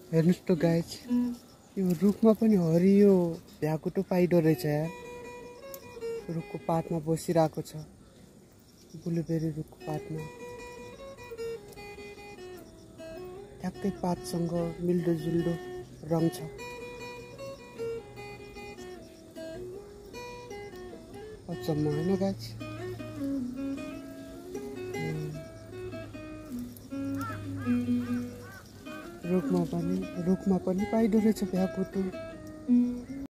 हेर्नुस् त गाइज, यो रुखमा पनि हरियो भ्याकुटो पाइदो रहेछ यार। रुखको पातमा बसिरहेको छ, ब्लुबेरी रुखको पातमा। ठ्याक्कै पातसँग मिल्दोजुल्दो रङ छ। अचम्म होइन गाइज? रुखमा पनि पाइदो रहेछ भ्याकुटो।